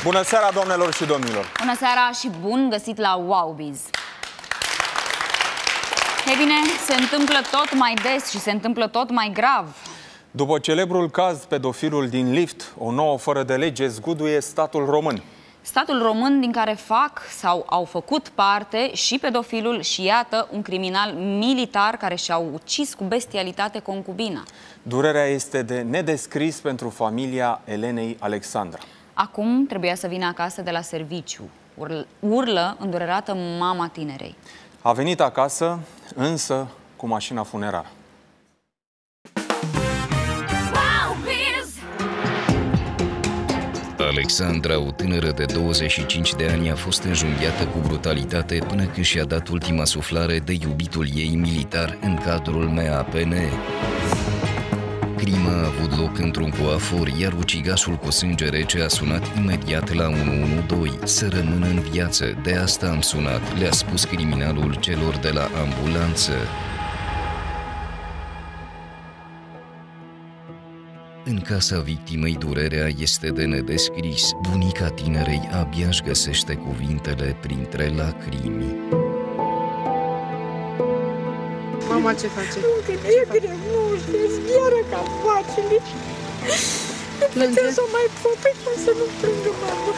Bună seara, doamnelor și domnilor! Bună seara și bun găsit la WowBiz! Ei bine, se întâmplă tot mai des și se întâmplă tot mai grav. După celebrul caz pedofilul din lift, o nouă fără de lege zguduie statul român. Statul român din care fac sau au făcut parte și pedofilul și, iată, un criminal militar care și-a ucis cu bestialitate concubina. Durerea este de nedescris pentru familia Elenei Alexandra. Acum trebuia să vină acasă de la serviciu. Urlă îndurerată mama tinerei. A venit acasă, însă cu mașina funerară. Alexandra, o tânără de 25 de ani, a fost înjunghiată cu brutalitate până când și-a dat ultima suflare de iubitul ei militar în cadrul MAPN. Crima a avut loc într-un coafor, iar ucigașul cu sânge rece a sunat imediat la 112 să rămână în viață. De asta am sunat, le-a spus criminalul celor de la ambulanță. În casa victimei, durerea este de nedescris. Bunica tinerei abia își găsește cuvintele printre lacrimi. Mama, ce face? Încă e greu, nu știu, zbiară ca facile. Nu putem să o mai popui, cum să nu plângă mama.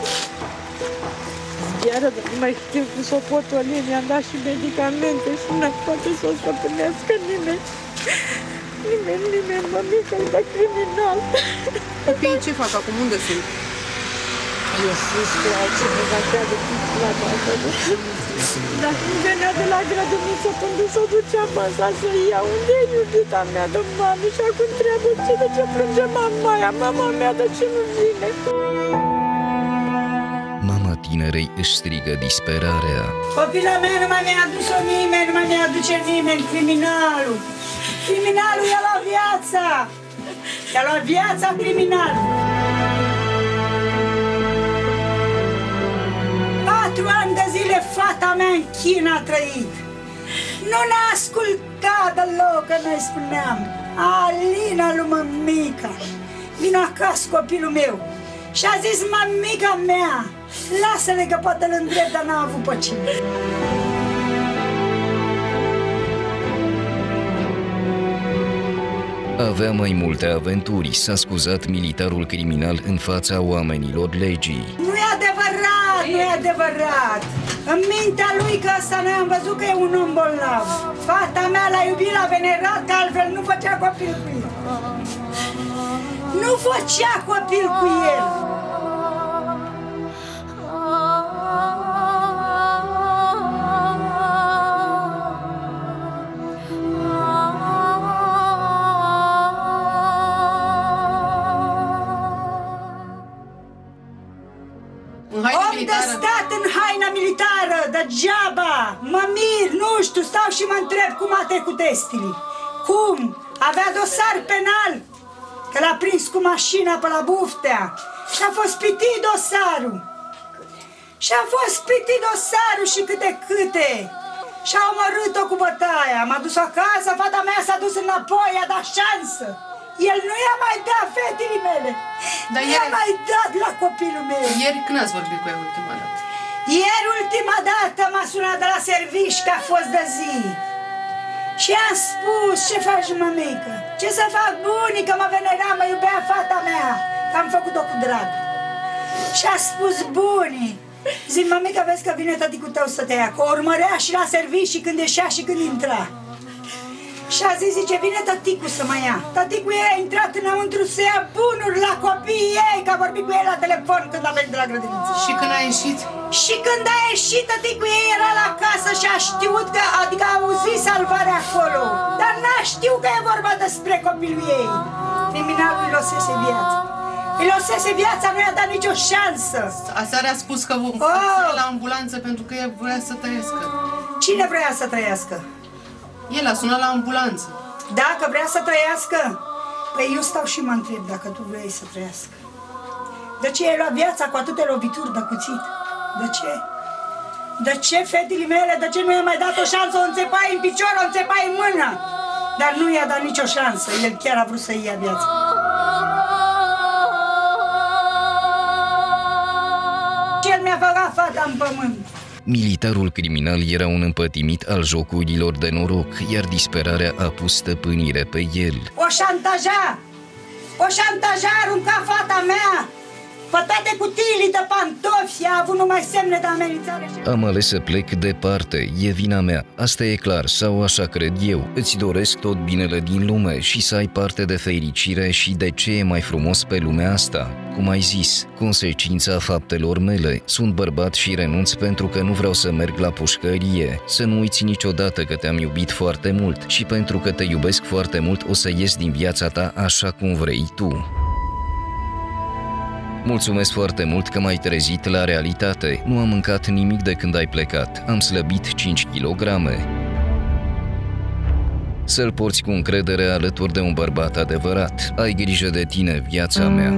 Zbiară, dar nu mai știu cum să o potoli, mi-am dat și medicamente și nu poate să o stăpânească nimeni. Nimeni, mămică, e de criminal. Copiii ce fac acum? Unde sunt? Eu sus cu altceva, dacă de la toată. Dar când venea de la grădiniță până să o ducea masa să ia, unde e iubita mea de mami? Și acum întreabă de ce plânge mama mea, de ce nu vine? Mama tinerei își strigă disperarea. Copila mea nu mai mi-a adus-o nimeni, nu mai mi-a aduce nimeni, criminalul. Criminalul i-a luat viața! I-a luat viața criminalul! 4 ani de zile fata mea în China a trăit. Nu ne asculta deloc, că noi spuneam. Alina lui mămica, vino acasă copilul meu. Și a zis mămica mea, lasă-le că poate îl îndrept, dar n-a avut pe cine. Avea mai multe aventuri, s-a scuzat militarul criminal în fața oamenilor legii. Nu e adevărat, nu e adevărat. În mintea lui că ăsta noi am văzut că e un om bolnav. Fata mea l-a iubit, l-a venerat, că altfel nu făcea copil cu el. Nu făcea copil cu el. Om de stat în haina militară, degeaba, mă mir, nu știu, stau și mă întreb cum a trecut testele. Cum? Avea dosar penal, că l-a prins cu mașina pe la Buftea și a fost pitit dosarul. Și a fost pitit dosarul și câte. Și a omorât-o cu bătaia. M-a dus acasă, fata mea s-a dus înapoi, i-a dat șansă. El nu i-a mai dat fetele mele. Dar nu i-a mai dat la copilul meu. Ieri când ați vorbit cu ea ultima dată? Ieri ultima dată m-a sunat de la servici că a fost de zi. Și am spus, ce faci, mămică? Ce să fac, bunică, mă venera, mă iubea fata mea. Că am făcut-o cu drag. Și a spus, bunii, zic, mămică, vezi că vine taticul tău să te ia. Că o urmărea și la servici și când ieșea și când intra. Și a zis, zice, vine taticul să mă ia. Taticul ei a intrat înăuntru să ia bunuri la copiii ei, că a vorbit cu ei la telefon când a venit de la grădiniță. Și când a ieșit? Și când a ieșit, taticul ei era la casă și a știut că, adică a auzit salvarea acolo. Dar n-a știut că e vorba despre copilul ei. Criminalul îi lăsese viața. Îi lăsese viața, nu i-a dat nicio șansă. Aseară a spus că vom la ambulanță pentru că el vrea să trăiască. Cine vrea să trăiască? El a sunat la ambulanță. Dacă vrea să trăiască? Păi eu stau și mă întreb dacă tu vrei să trăiască. De ce ai luat viața cu atâtea lovituri de cuțit? De ce? De ce, fetele mele, de ce nu i-a mai dat o șansă? O înțepai în picior, o înțepai în mână. Dar nu i-a dat nicio șansă. El chiar a vrut să ia viața. în pământ. Militarul criminal era un împătimit al jocurilor de noroc, iar disperarea a pus stăpânire pe el. O șantaja, arunca fata mea pe toate cutiile de pantofi, a avut numai semne de amenințare. Am ales să plec departe, e vina mea, asta e clar, sau așa cred eu. Îți doresc tot binele din lume și să ai parte de fericire și de ce e mai frumos pe lumea asta. Cum ai zis, consecința faptelor mele. Sunt bărbat și renunț pentru că nu vreau să merg la pușcărie. Să nu uiți niciodată că te-am iubit foarte mult și pentru că te iubesc foarte mult o să ies din viața ta așa cum vrei tu. Mulțumesc foarte mult că m-ai trezit la realitate. Nu am mâncat nimic de când ai plecat. Am slăbit 5 kg. Să-l porți cu încredere alături de un bărbat adevărat. Ai grijă de tine, viața mea.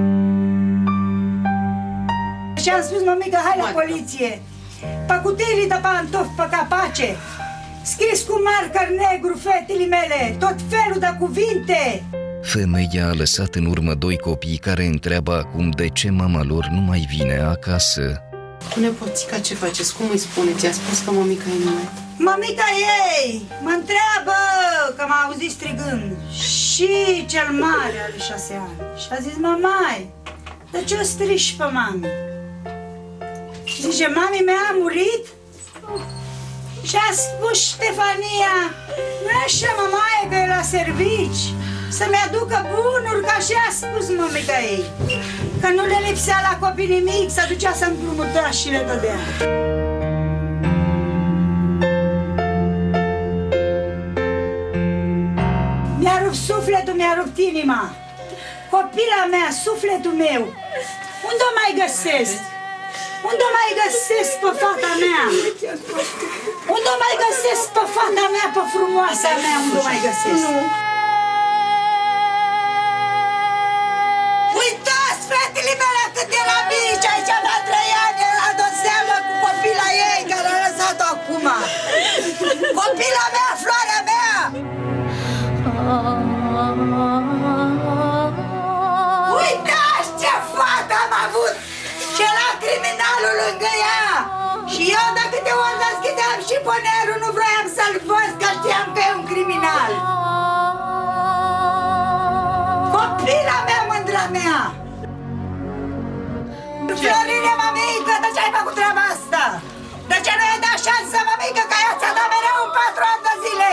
Și am spus, mămică, hai la poliție. Pe cutiile de pantofi, pe capace, scris cu marker negru, fetele mele, tot felul de cuvinte. Femeia a lăsat în urmă 2 copii care întreabă acum de ce mama lor nu mai vine acasă. Cu nepoțica ce faceți? Cum îi spuneți? I-a spus că mămica e numai. Mămica ei mă întreabă, că m-a auzit strigând, și cel mare are 6 ani. Și a zis, mămai, de ce o strici pe mami? Zice, mami mea a murit? Și a spus Ștefania, nu e așa, mămaie, că e la servici, să-mi aducă bunuri, ca și a spus mămica ei, că nu le lipsea la copii nimic, să ducea să împrumuta și le dădea. Mi-a rupt sufletul, mi-a rupt inima. Copila mea, sufletul meu, unde o mai găsesc? Unde o mai găsesc pe fata mea? Unde o mai găsesc pe fata mea, pe frumoasa mea, unde o mai găsesc? Uitați, fetele mele, cât de la mici, aici avea 3 ani, a dat seama cu copila ei, care a lăsat-o acum. Copila mea, floarea mea! Uitați ce fată am avut! Și era criminalul lângă ea! Și eu de câte ori deschideam și ponerul, nu vroiam să-l văd, că știam că e un criminal! Copila mea, mândra mea! Florine, mămică, de ce ai făcut treaba asta? De ce nu ai dat șansă, mămică, că ea ți-a dat mereu un 4 ani de zile?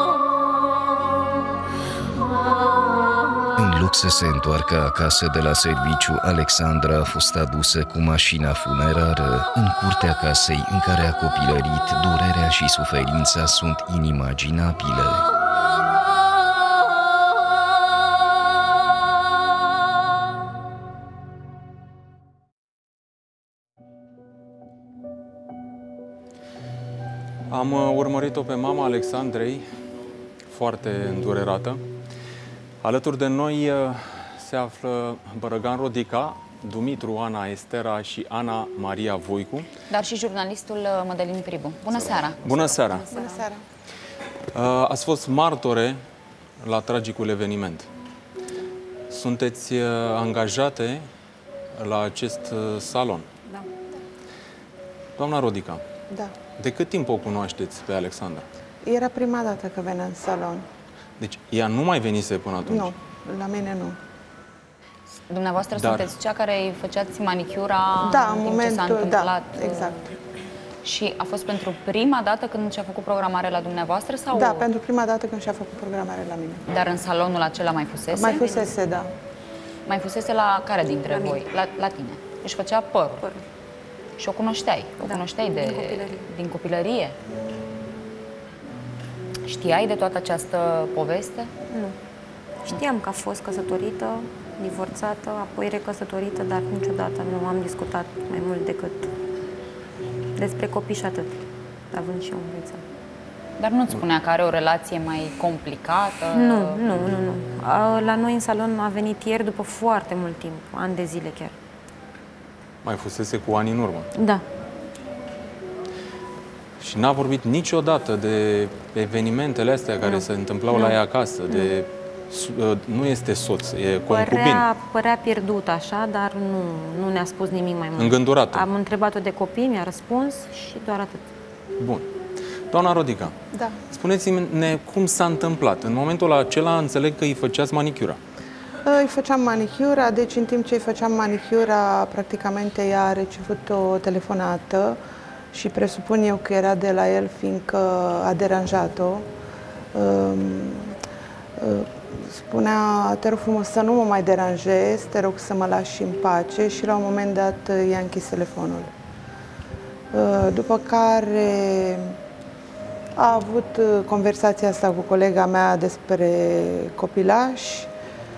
În loc să se întoarcă acasă de la serviciu, Alexandra a fost adusă cu mașina funerară. În curtea casei în care a copilărit, durerea și suferința sunt inimaginabile. Am urmărit-o pe mama Alexandrei, foarte îndurerată. Alături de noi se află Bărăgan Rodica, Dumitru, Ana Estera și Ana Maria Voicu. Dar și jurnalistul Mădălin Pribu. Bună seara! Bună seara! Bună seara! Ați fost martore la tragicul eveniment. Sunteți angajate la acest salon. Da. Doamna Rodica, Da. de cât timp o cunoașteți pe Alexandra? Era prima dată că venea în salon. Deci ea nu mai venise până atunci? Nu, la mine nu. Dumneavoastră sunteți cea care îi făceați manicura Da, în timp momentul, ce s-a întâmplat? da, exact. Și a fost pentru prima dată când și-a făcut programare la dumneavoastră? Sau... Da, pentru prima dată când și-a făcut programare la mine. Dar în salonul acela mai fusese? Mai fusese, da. Mai fusese la care dintre voi? La tine. Își făcea părul. Și o cunoșteai? O cunoșteai din copilărie? Știai de toată această poveste? Nu. Știam că a fost căsătorită, divorțată, apoi recăsătorită, dar niciodată nu am discutat mai mult decât despre copii și atât, având și eu în viață. Dar nu-ți spunea că are o relație mai complicată? Nu. La noi în salon a venit ieri după foarte mult timp, ani de zile chiar. Mai fusese cu ani în urmă. Da. Și n-a vorbit niciodată de evenimentele astea care se întâmplau la ea acasă, de nu este soț, e concubin. Părea pierdut așa, dar nu ne-a spus nimic mai mult. Îngândurată. Am întrebat-o de copii, mi-a răspuns și doar atât. Bun. Doamna Rodica, Da. spuneți-ne cum s-a întâmplat. În momentul acela înțeleg că îi făceați manicura. Îi făceam manicura, deci în timp ce îi făceam manicura, practicamente ea a receput o telefonată și presupun eu că era de la el, fiindcă a deranjat-o. Spunea, te rog frumos să nu mă mai deranjezi, te rog să mă lași în pace, și la un moment dat i-a închis telefonul. După care a avut conversația asta cu colega mea despre copilași.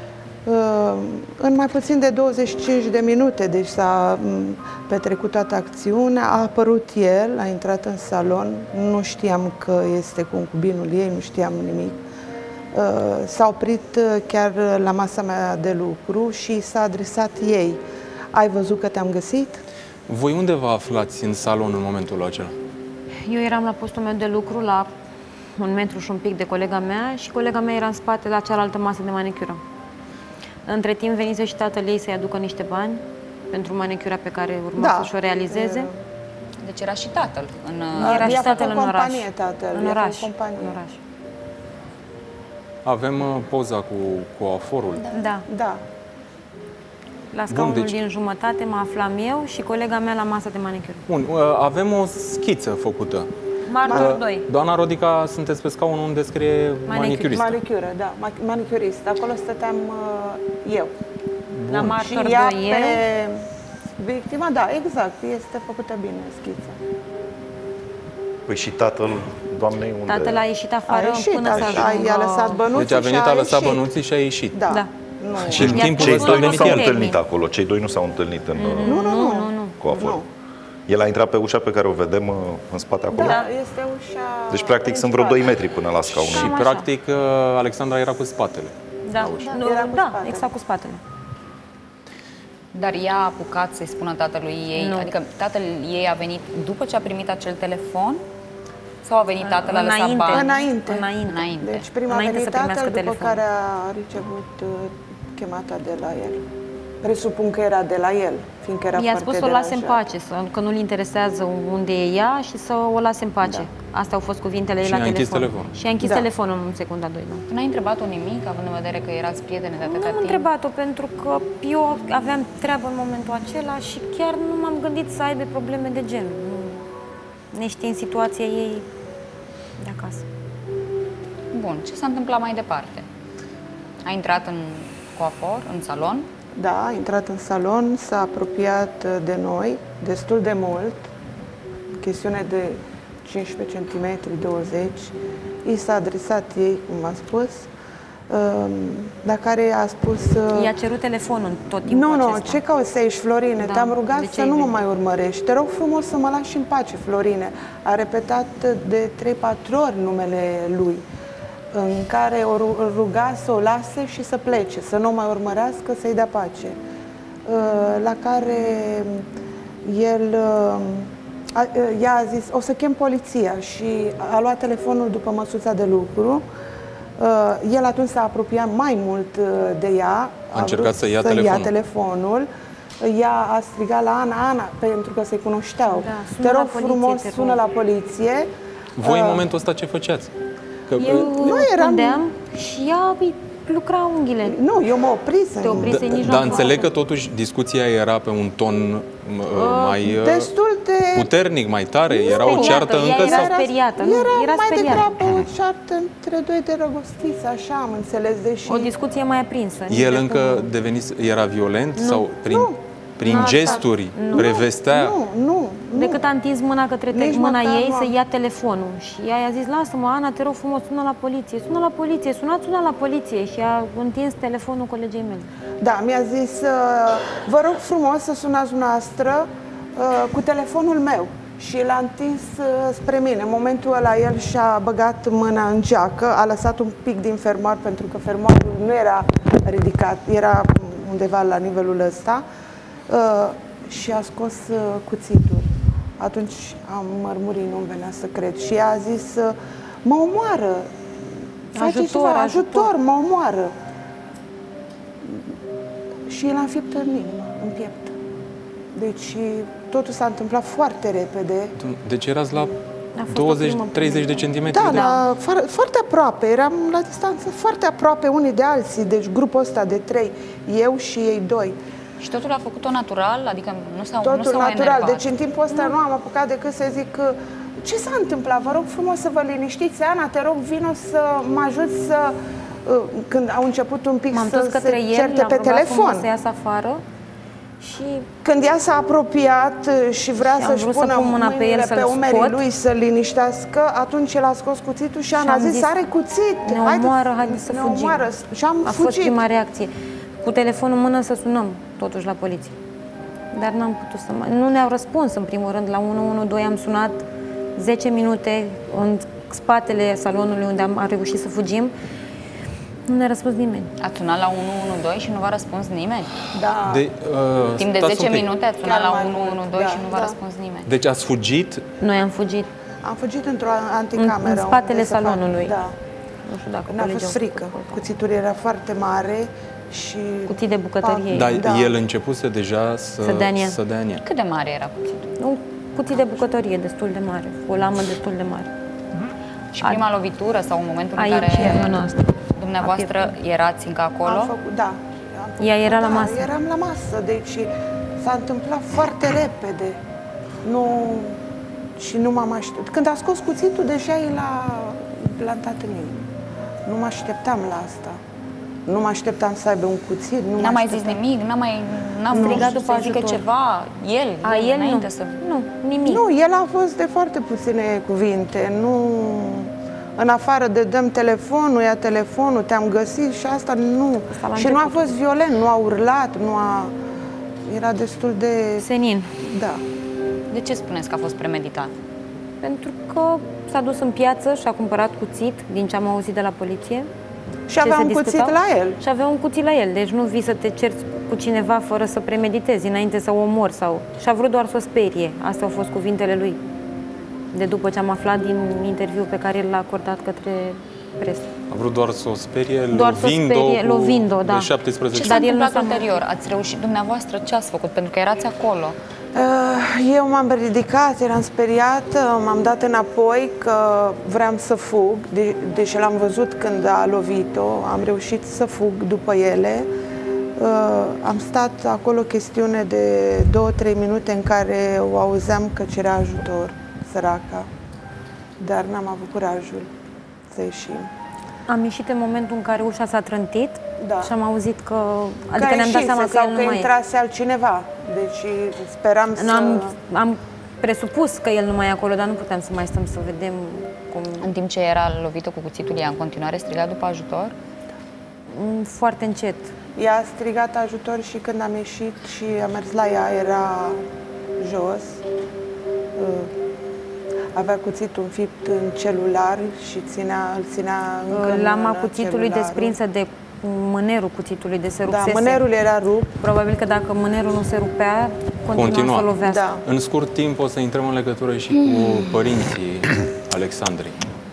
În mai puțin de 25 de minute, deci s-a petrecut toată acțiunea, a apărut el, a intrat în salon, nu știam că este concubinul ei, nu știam nimic. S-a oprit chiar la masa mea de lucru și s-a adresat ei. Ai văzut că te-am găsit? Voi unde vă aflați în salon în momentul acela? Eu eram la postul meu de lucru, la 1 metru și un pic de colega mea, și colega mea era în spate la cealaltă masă de manicură. Între timp venise și tatăl ei să-i aducă niște bani pentru manicura pe care urma să-și o realizeze. Deci era și tatăl în... Era și tatăl în oraș. Tatăl, în oraș. în oraș. Avem poza cu coaforul. Da. Da. La scaunul din jumătate mă aflam eu și colega mea la masa de manicură. Bun, avem o schiță făcută. Martor 2. Doamna Rodica, sunteți pe scaun unde scrie manicurist. Manicură, da, manicurist. Acolo stăteam eu. Bun. La martor 2 pe victima, da, exact, este făcută bine schița. Păi și tatăl doamnei unde? Tatăl a ieșit afară până să ajungă. I-a lăsat bănuții. Deci a venit, a lăsat bănuții și a ieșit. Da. Și în timpul cei ăsta doi nu s-au el. întâlnit acolo, cei doi nu s-au întâlnit în Nu. coafor. El a intrat pe ușa pe care o vedem în spate acolo? Da, este ușa... Deci practic sunt vreo 2 metri până la scaun. Și practic Alexandra era cu spatele. Da, exact cu spatele. Dar ea a apucat să-i spună tatălui ei, adică tatăl ei a venit după ce a primit acel telefon? Sau a venit tatăl, a lăsat bani? Înainte. Deci prima a venit tatăl, după care a riceput chemata de la el. Presupun că era de la el, fiindcă era i-a foarte spus să o lase în pace, că nu-l interesează unde e ea și să o lase în pace. Astea au fost cuvintele ei la telefon. Și a închis telefonul în secunda 2. N-ai întrebat-o nimic, având în vedere că erați prietene de atâta timp? Nu am întrebat-o, pentru că eu aveam treabă în momentul acela și chiar nu m-am gândit să aibă probleme de gen. Neștiind situația ei de acasă. Bun, ce s-a întâmplat mai departe? A intrat în coafor, în salon? Da, a intrat în salon, s-a apropiat de noi destul de mult, chestiune de 15 cm, 20, i s-a adresat ei, cum v-am spus, la care a spus... I-a cerut telefonul tot timpul Nu, acesta. ce cauți aici, Florine? Da. Te-am rugat să nu mă mai urmărești. Te rog frumos să mă lași în pace, Florine. A repetat de 3-4 ori numele lui, în care o ruga să o lase și să plece, să nu o mai urmărească, să-i dea pace. La care el ea a zis, o să chem poliția, și a luat telefonul după măsuța de lucru. El atunci s-a apropiat mai mult de ea. A încercat să ia telefonul. Ea a strigat la Ana, pentru că se cunoșteau. Te rog frumos, sună la poliție. Voi în momentul ăsta ce făceați? Eu răspundeam și ea lucra unghiile. Nu, eu mă oprisem. Te oprisei, nici nu Dar înțeleg că totuși discuția era pe un ton mai destul de puternic, mai tare. Era o ceartă încă? Era speriată. Era mai degrabă o ceartă între doi de răgostiți, așa am înțeles, deși... O discuție mai aprinsă. El încă era violent? Sau prin gesturi prevestea? Nu. Decât a întins mâna către mâna ei să ia telefonul. Și ea i-a zis, lasă-mă, Ana, te rog frumos, sună la poliție, sună la poliție, sună la poliție. Și a întins telefonul colegei mele. Da, mi-a zis, vă rog frumos să sunați noastră cu telefonul meu. Și l-a întins spre mine. În momentul ăla el și-a băgat mâna în geacă, a lăsat un pic din fermoar, pentru că fermoarul nu era ridicat, era undeva la nivelul ăsta. Și a scos cuțitul. Atunci am mărmurit, nu-mi venea să cred. Și ea a zis, mă omoară, face ceva, ajutor, mă omoară. și l-a înfipt în inimă, în piept. Deci totul s-a întâmplat foarte repede. Deci erați la 20-30 de centimetri? Da, foarte aproape. Eram la distanță foarte aproape unii de alții. Deci grupul ăsta de 3, eu și ei 2. Și totul a făcut-o natural? Adică nu s-au natural. enervat? Deci în timpul ăsta nu am apucat decât să zic ce s-a întâmplat? Vă rog frumos să vă liniștiți. Ana, te rog, vino să mă ajut să... Când au început un pic să se certe pe telefon. Să iasă afară. Și când ea s-a apropiat și vrea să-și pună mâinile pe umerii lui să liniștească, atunci el a scos cuțitul și Ana a zis, are cuțit, ne omoară, haideți să fugim. Și am fugit. A fost prima reacție. Cu telefonul în mână să sunăm totuși la poliție. Dar n-am putut să mai... Nu ne-au răspuns în primul rând. La 112 am sunat 10 minute în spatele salonului unde am reușit să fugim. Nu ne-a răspuns nimeni. Ați sunat la 112 și nu v-a răspuns nimeni? Da. Timp de 10 minute ați sunat la 112 și nu v-a răspuns nimeni. Deci ați fugit? Noi am fugit. Am fugit într-o anticameră. În spatele salonului. Da. Nu știu dacă n-a fost frică. Cuțitul era foarte mare și... Cutii de bucătărie. Dar el începuse deja să dea în el. Cât de mare era cuțitul? Un cutii de bucătărie destul de mare. O lamă destul de mare. Și prima lovitură sau în momentul în care dumneavoastră erați încă acolo? Da. Ea era la masă. Eram la masă, deci s-a întâmplat foarte repede. Și nu m-am așteptat. Când a scos cuțitul, deja el a plantat în inimă. Nu mă așteptam la asta. Nu mă așteptam să aibă un cuțit. N-a mai zis nimic? N-a strigat după să zică ceva? El înainte să... Nu, nimic. Nu, el a fost de foarte puține cuvinte. Nu... În afară de dăm telefonul, ia telefonul, te-am găsit și asta nu. Și nu a fost violent, nu a urlat, nu a... Era destul de... Senin. Da. De ce spuneți că a fost premeditat? Pentru că s-a dus în piață și a cumpărat cuțit, din ce am auzit de la poliție. Și avea un cuțit la el. Și avea un cuțit la el. Deci nu vii să te cerți cu cineva fără să premeditezi, înainte să o omori sau... Și a vrut doar să o sperie. Astea au fost cuvintele lui. De după ce am aflat din interviu pe care l-a acordat către presă. A vrut doar să o sperie, lovind-o, da. De 17. Ce s-a întâmplat ulterior? Ați reușit dumneavoastră? Ce ați făcut? Pentru că erați acolo. Eu m-am ridicat, eram speriată, m-am dat înapoi că vreau să fug, deși l-am văzut când a lovit-o, am reușit să fug după ele. Am stat acolo chestiune de 2-3 minute în care o auzeam că cerea ajutor, săraca, dar n-am avut curajul să ieșim. Am ieșit în momentul în care ușa s-a trântit și am auzit că... Adică ne-am dat seama că el nu mai intrase altcineva. Deci speram să... Am presupus că el nu mai e acolo, dar nu puteam să mai stăm să vedem cum... În timp ce era lovită cu cuțitul, ea în continuare striga după ajutor? Foarte încet. Ea a strigat ajutor și când am ieșit și am mers la ea, era jos. Avea cuțitul înfipt în celular și îl ținea încă lama cuțitului desprinsă de mânerul cuțitului, de se rupsese. Da, mânerul era rupt. Probabil că dacă mânerul nu se rupea, continua să lovească. Da. În scurt timp o să intrăm în legătură și cu părinții Alexandrei.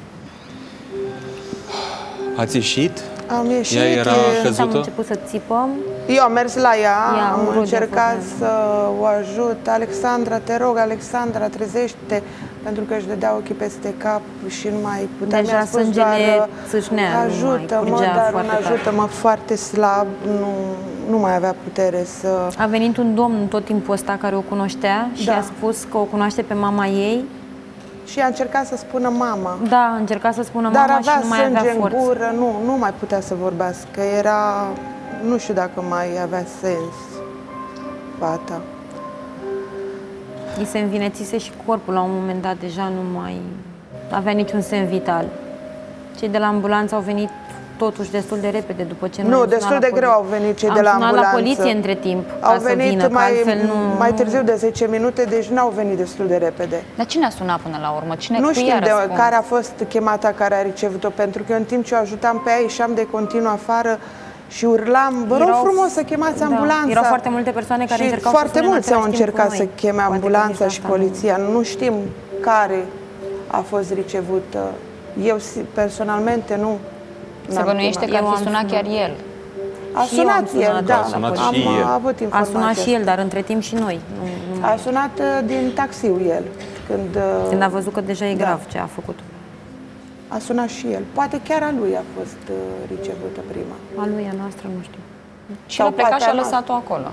Ați ieșit? Am ieșit. Ea era căzută? Am început să țipăm. Eu am mers la ea, am încercat să o ajut. Alexandra, te rog, Alexandra, trezește, pentru că își dădea ochii peste cap și nu mai putea. Deja sângele țâșnea, ajută-mă, dar ajută-mă foarte slab, nu mai avea putere să... A venit un domn în tot timpul ăsta care o cunoștea și a spus că o cunoaște pe mama ei. Și a încercat să spună mama. Da, a încercat să spună mama și nu mai avea forță. Dar avea sânge în gură, nu mai putea să vorbească. Era, nu știu dacă mai avea sens fata. I se învinețise și corpul la un moment dat, deja nu mai avea niciun semn vital. Cei de la ambulanță au venit totuși destul de repede după ce nu, destul de greu au venit cei de la ambulanță. Am sunat la poliție între timp au venit mai târziu de 10 minute, deci n-au venit destul de repede. Dar cine a sunat până la urmă? Nu știu care a fost chemata care a ricevută, pentru că în timp ce o ajutam pe ea, ieșeam de continuu afară și urlam, vă rog frumos să chemați ambulanța. Erau foarte multe persoane care încercau să foarte mulți au încercat să cheme ambulanța și poliția. Nu știm care a fost ricevută. Eu personalmente nu. Se bănuiește că ar fi sunat chiar el. A sunat el, da. A sunat și el. Avut a sunat și el, dar între timp și noi. A sunat din taxiul el. Când a văzut că deja e grav ce a făcut. A sunat și el. Poate chiar a lui a fost ricevută prima. A lui, a noastră, nu știu. Și a plecat și a lăsat-o acolo.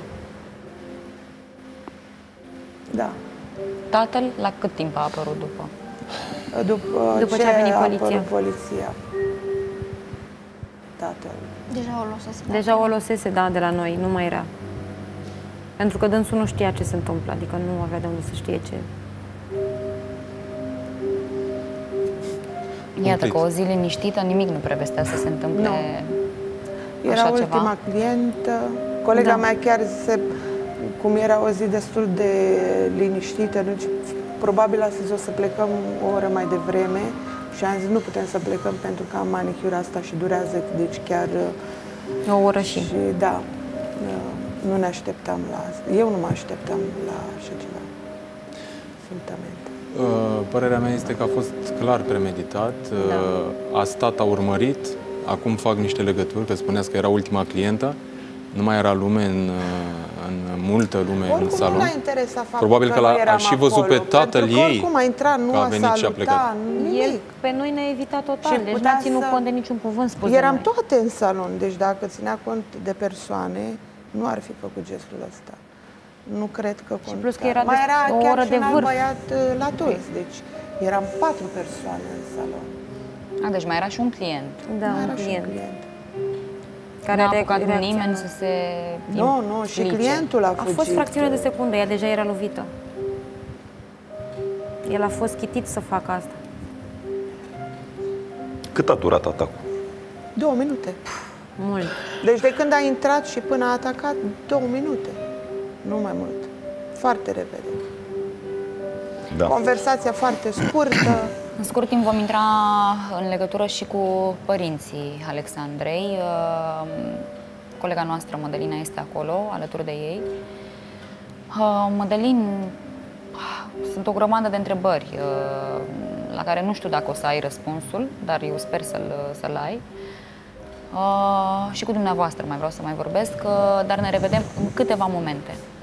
Da. Tatăl, la cât timp a apărut după? După ce a venit poliția. Tatăl. Deja o lăsese, da, de la noi, nu mai era. Pentru că dânsul nu știa ce se întâmplă, adică nu avea de unde să știe ce. Iată că o zi liniștită, nimic nu prevestea să se întâmple Era așa ultima ceva. clientă. Colega mea chiar cum era o zi destul de liniștită, probabil a zis o să plecăm o oră mai devreme și am zis nu putem să plecăm pentru că am manicura asta și durează, deci chiar... O oră și da, nu ne așteptam la asta. Eu nu mă așteptam la așa ceva. Absolutamente. Părerea mea este că a fost clar premeditat, a stat, a urmărit, acum fac niște legături, că spuneați că era ultima clientă, nu mai era lume în multă lume în salon. Nu l-a interesat faptul probabil că a și văzut pe tatăl ei, oricum a intrat, nu a salutat, nimic. El pe noi ne-a evitat total, deci n-a ținut cont de niciun cuvânt spus. Eram toate în salon, deci dacă ținea cont de persoane, nu ar fi făcut gestul ăsta. Nu cred că conta. Și plus că era mai era o chiar oră și de un alt vârf. băiat la toți, deci eram 4 persoane în salon. Deci mai era și un client. Da, Mai un era și client. Care n-a apucat nimeni să se Nu, și clientul a fugit. A fost fracțiune de secundă, ea deja era lovită. El a fost chitit să facă asta. Cât a durat atacul? 2 minute. Mult. Deci de când a intrat și până a atacat, 2 minute. Nu mai mult. Foarte repede. Da. Conversația foarte scurtă. În scurt timp vom intra în legătură și cu părinții Alexandrei. Colega noastră, Mădălina, este acolo, alături de ei. Mădălin, sunt o grămadă de întrebări la care nu știu dacă o să ai răspunsul, dar eu sper să-l ai. Și cu dumneavoastră mai vreau să mai vorbesc, dar ne revedem în câteva momente.